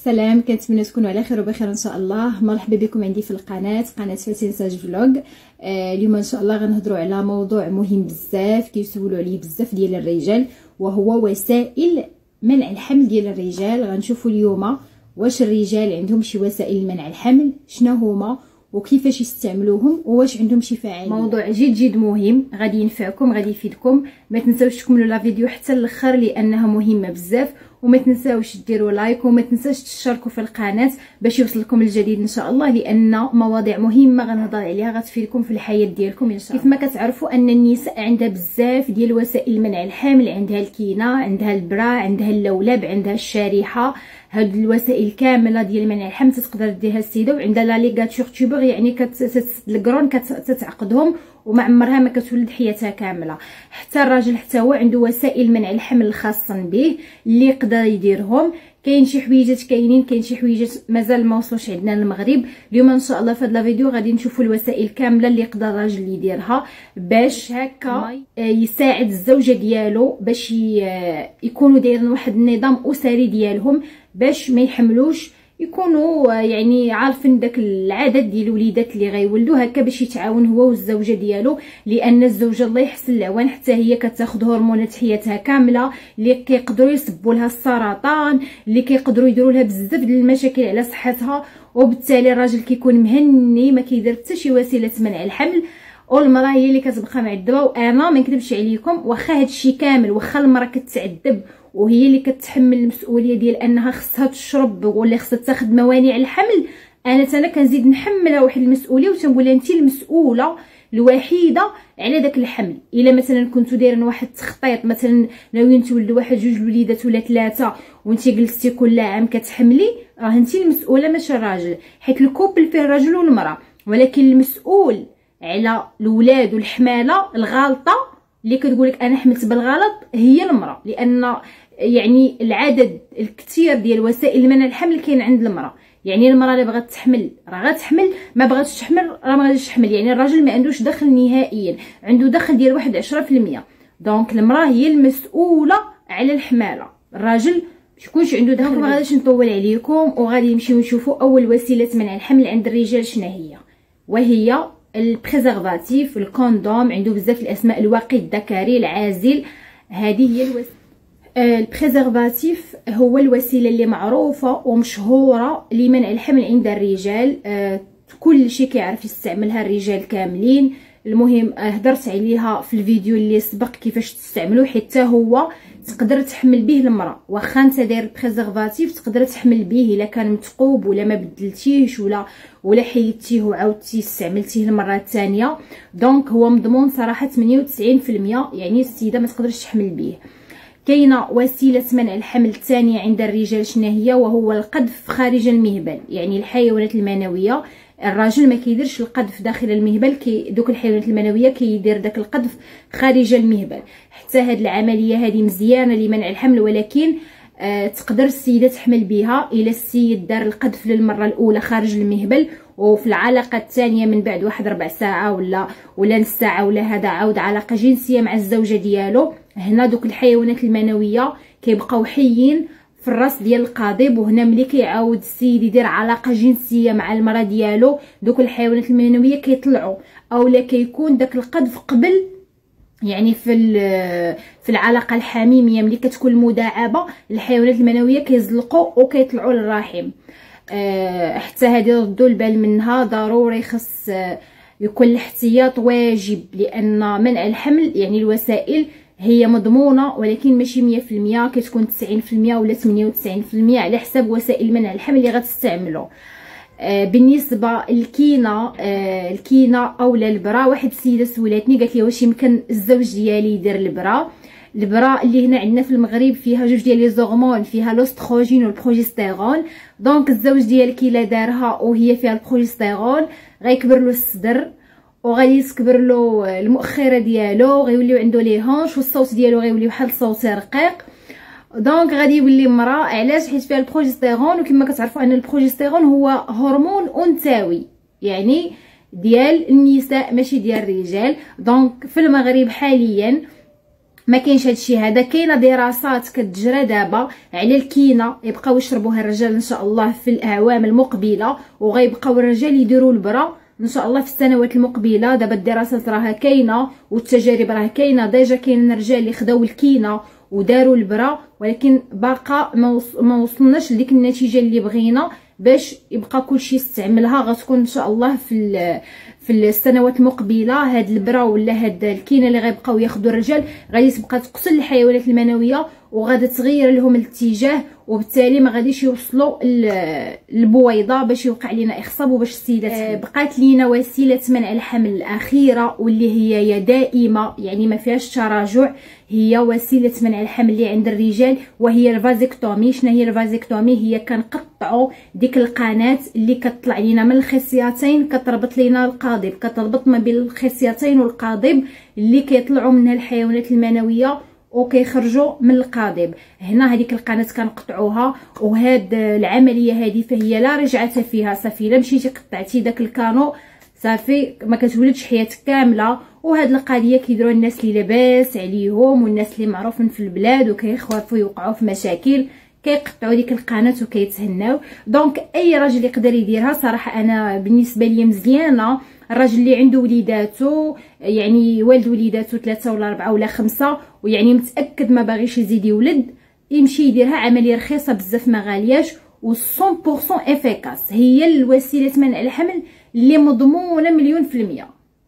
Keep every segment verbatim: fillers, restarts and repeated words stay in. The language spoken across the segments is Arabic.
سلام، كنتمنى تكونوا على خير وبخير ان شاء الله. مرحبا بكم عندي في القناه قناه فاتن ساج فلوغ. آه اليوم ان شاء الله غنهضروا على موضوع مهم بزاف كيسولوا عليه بزاف ديال الرجال، وهو وسائل منع الحمل ديال الرجال. غنشوفوا اليوم واش الرجال عندهم شي وسائل منع الحمل، شنو هما وكيفاش يستعملوهم، وواش عندهم شي فاعليه. موضوع جد جد مهم، غادي ينفعكم، غادي يفيدكم. ما تنساوش تكملوا لا فيديو حتى الاخر لانها مهمه بزاف، وما تنساوش ديروا لايك وما تنساوش تشتركوا في القناه باش يوصلكم الجديد ان شاء الله، لان مواضيع مهمه غنهضر عليها غتفيدكم في الحياه ديالكم ان شاء الله. كيف ما كتعرفوا ان النساء عندها بزاف ديال وسائل منع الحمل، عندها الكينه، عندها البرا، عندها اللولب، عندها الشريحه. هاد الوسائل كامله ديال منع الحمل تقدر ديرها السيده، وعندها لا ليغاتور تيوبر يعني كتسد القرون كتعقدهم وما عمرها ما كتولد حياتها كامله. حتى الراجل حتى هو عنده وسائل منع الحمل الخاصه به اللي يقدر يديرهم. كاين شي حويجات كاينين، كاين شي حويجات مازال ما وصلوش عندنا للمغرب. اليوم ان شاء الله في هذا الفيديو غادي نشوفوا الوسائل كامله اللي يقدر الراجل يديرها باش هكا يساعد الزوجه ديالو باش يكونوا دايرين واحد النظام اسري ديالهم، باش ما يحملوش، يكونوا يعني عارفين داك العدد ديال الوليدات اللي غيولدوا هكا، باش يتعاون هو والزوجه ديالو. لان الزوجه الله يحسن العوان حتى هي كتاخذ هرمونات حياتها كامله اللي كيقدروا يسبوا لها السرطان، اللي كيقدروا يديروا لها بزاف ديال المشاكل على صحتها. وبالتالي الراجل كيكون مهني ما كيدير حتى شي وسيله منع الحمل، والمراه هي اللي كتبقى معذبه. وانا ما نكذبش عليكم، واخا هادشي كامل، واخا المراه كتعذب وهي اللي كتحمل المسؤوليه ديال انها خصها تشرب ولا خصها تاخذ موانع الحمل، انا انا كنزيد نحملها واحد المسؤوليه وتنقول لها انت المسؤوله الوحيده على داك الحمل. الا مثلا كنتو دايرين واحد التخطيط، مثلا ناويين تولدوا واحد جوج الوليدات ولا ثلاثه، وانت جلستي كل عام كتحملي، راه انت المسؤوله ماشي الراجل، حيت الكوبل فيه الرجل والمراه، ولكن المسؤول على الاولاد والحماله الغالطه اللي كتقولك انا حملت بالغلط هي المراه. لان يعني العدد الكثير ديال وسائل منع الحمل كاين عند المراه. يعني المراه اللي بغات تحمل راه غتحمل، ما بغاتش تحمل راه ما غاديش تحمل. يعني الراجل ما عندوش دخل نهائيا، عنده دخل ديال واحد عشرة في المية. دونك المراه هي المسؤوله على الحماله، الراجل ميكونش عنده دخل. ما غاديش نطول عليكم، وغادي نمشيو نشوفوا اول وسيله منع الحمل عند الرجال شنو هي، وهي البريزرفاتيف، الكوندوم. عنده بزاف الاسماء، الواقي الذكري، العازل. هذه هي الوسيله. البريزرفاتيف هو الوسيله اللي معروفه ومشهوره لمنع الحمل عند الرجال. آه كل شيء كيعرف يستعملها الرجال كاملين. المهم هضرت عليها في الفيديو اللي سبق كيفاش تستعملوه، حتى هو تقدر تحمل به المراه. واخا انت داير بريزرفاتيف تقدر تحمل به الا كان متقوب ولا ما بدلتيهش ولا ولا حيدتيه وعاودتي استعملتيه المره الثانيه. دونك هو مضمون صراحه ثمانية وتسعين في المية، يعني السيده ما تقدرش تحمل به. كاينه وسيله منع الحمل الثانيه عند الرجال شنو هي، وهو القذف خارج المهبل، يعني الحيوانات المنويه. الراجل ما كيديرش القذف داخل المهبل، كي دوك الحيوانات المنويه كيدير داك القذف خارج المهبل. حتى هاد العمليه هذه مزيانه لمنع الحمل، ولكن آه تقدر السيده تحمل بها الا السيد دار القذف للمره الاولى خارج المهبل، وفي العلاقه الثانيه من بعد واحد ربع ساعه ولا ولا نص ساعه ولا هذا عاود علاقه جنسيه مع الزوجه ديالو. هنا دوك الحيوانات المنويه كيبقاو حيين في الراس ديال القضيب، وهنا ملي كيعاود السيد يدير علاقه جنسيه مع المراه ديالو دوك الحيوانات المنويه كيطلعوا، اولا كيكون داك القذف قبل، يعني في في العلاقه الحميميه ملي كتكون المداعبه الحيوانات المنويه كيزلقوا وكيطلعوا للرحم. أه حتى هذه ردوا البال منها، ضروري خص يكون الاحتياط واجب، لان منع الحمل يعني الوسائل هي مضمونه ولكن ماشي مية في المية، كتكون تسعين في المية ولا ثمانية وتسعين في المية على حسب وسائل منع الحمل اللي غتستعملوا. آه بالنسبه للكينه، آه الكينه اولا البرا، واحد السيده سولاتني قالت لي واش يمكن الزوج ديالي يدير البرا. البرا اللي هنا عندنا في المغرب فيها جوج ديال لي زورمون، فيها لوستروجين والبروجستيرون. دونك الزوج ديالك الا دارها وهي فيها البروجستيرون غيكبر له الصدر، وغادي يسكبر له المؤخره ديالو، غيوليو عنده لي هونش، والصوت ديالو غيولي بحال الصوت رقيق. دونك غادي يولي مراه. علاش؟ حيت فيها البروجستيرون، وكما كتعرفوا ان البروجستيرون هو هرمون انثوي، يعني ديال النساء ماشي ديال الرجال. دونك في المغرب حاليا ما كاينش هادشي هذا. كاينه دراسات كتجرى دابا على الكينه يبقاو يشربوها الرجال ان شاء الله في الاعوام المقبله، وغيبقاو الرجال يديروا البرا ان شاء الله في السنوات المقبله. دابا الدراسات راها كاينه والتجارب راه كاينه، ديجا كاين الرجال اللي خداو الكينه وداروا البرا، ولكن باقا ما وصلناش لديك النتيجه اللي بغينا باش يبقى كلشي يستعملها. غتكون ان شاء الله في في السنوات المقبله هاد البرا ولا هاد الكينه اللي غيبقاو ياخذوا الرجال غادي تبقى تقتل الحيوانات المنويه وغادي تغير لهم الاتجاه، وبالتالي ما غاديش يوصلوا البويضه باش يوقع لنا اخصاب وباش السيدات. آه بقات لينا وسيله منع الحمل الاخيره واللي هي يا دائمه يعني ما فيهاش تراجع، هي وسيله منع الحمل اللي عند الرجال وهي الفازيكتومي. شنو هي الفازيكتومي؟ هي كنقطعوا ديك القناه اللي كتطلع لينا من الخصيتين كتربط لينا القاضب، كتربط ما بين الخصيتين والقاضب اللي كيطلعوا منها الحيوانات المنويه وكيخرجوا من القاضب. هنا هذيك القناه كنقطعوها، وهاد العمليه هذه فهي لا رجعه فيها. صافي الا مشيتي قطعتي داك الكانو صافي ما كتولدش حياتك كامله. وهاد القضيه كيديروا الناس اللي لاباس عليهم والناس اللي معروفين في البلاد وكيخافوا يوقعوا في مشاكل كيقطعوا ديك القناه وكيتهناو. دونك اي راجل يقدر يديرها. صراحه انا بالنسبه لي مزيانه. الراجل اللي عنده وليداتو يعني والد وليداتو ثلاثه ولا اربعه ولا خمسه ويعني متاكد ما باغيش يزيد يولد، يمشي يديرها. عمليه رخيصه بزاف ما غالياش و مية بالمية افيكاس. هي الوسيله منع الحمل اللي مضمونه مليون في المية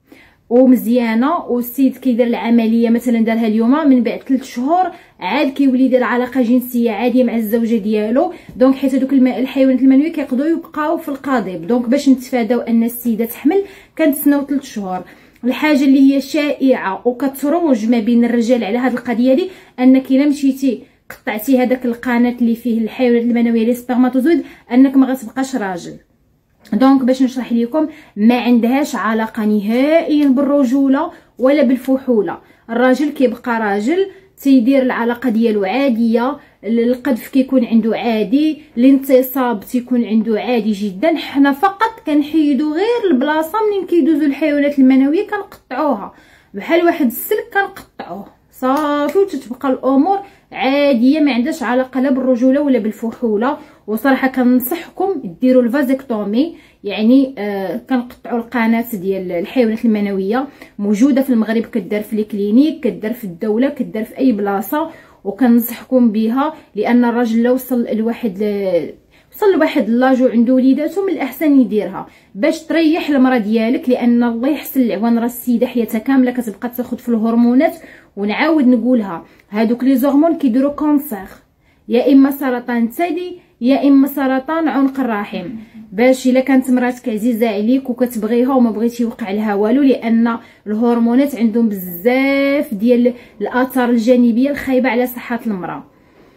ومزيانه. والسيد كيدير العمليه مثلا دارها اليوم من بعد ثلاث شهور عاد كيولي يدير علاقه جنسيه عاديه مع الزوجه ديالو. دونك حيت هذوك الحيوانات المنويه كيقدروا يبقاو في القاضب. دونك باش نتفاداو ان السيده تحمل كنتسناو ثلاث شهور. الحاجه اللي هي شائعه وكتروج ما بين الرجال على هذه القضيه دي انك الا مشيتي قطعتي هذاك القناه اللي فيه الحيوانات المنويه لي سبرماتوزويد انك ما غتبقاش راجل. دونك باش نشرح لكم ما عندهاش علاقه نهائيا بالرجوله ولا بالفحوله. الراجل كيبقى راجل تيدير العلاقه ديالو عاديه، القذف كيكون عنده عادي، الانتصاب تيكون عنده عادي جدا. حنا فقط كنحيدو غير البلاصه منين كيدوزو الحيوانات المنويه كنقطعوها بحال واحد السلك كنقطعوه صافي وتتبقى الامور عاديه ما عندهاش علاقه لا بالرجوله ولا بالفحوله. وصراحه كنصحكم ديروا الفازيكتومي يعني آه كنقطعوا القناه ديال الحيوانات المنويه. موجوده في المغرب كدار في الكلينيك كدار في الدوله كدار في اي بلاصه وكنصحكم بها. لان الراجل لو وصل لواحد وصل لواحد لاج وعنده وليداتو من الاحسن يديرها باش تريح المراه ديالك. لان الله يحسن العوان راه السيده حياتها كامله كتبقى تاخذ في الهرمونات. ونعاود نقولها هادوك لي زورمون كيديروا كونسير يا اما سرطان الثدي يا اما سرطان عنق الرحم. باش الا كانت مراتك عزيزه عليك وكتبغيها وما بغيتي يوقع لها والو، لان الهرمونات عندهم بزاف ديال الاثار الجانبيه الخايبه على صحه المراه.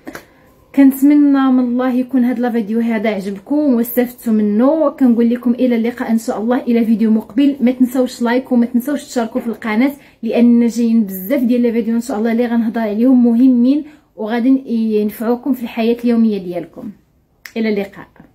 كنتمنى من الله يكون هذا الفيديو هذا عجبكم واستفدتوا منه. كنقول لكم الى اللقاء ان شاء الله الى فيديو مقبل. ما تنساوش لايك وما تنساوش تشاركوا في القناه لان جايين بزاف ديال الفيديو ان شاء الله اللي غنهضر عليهم مهمين وغادي ينفعوكم في الحياه اليوميه ديالكم. الى اللقاء.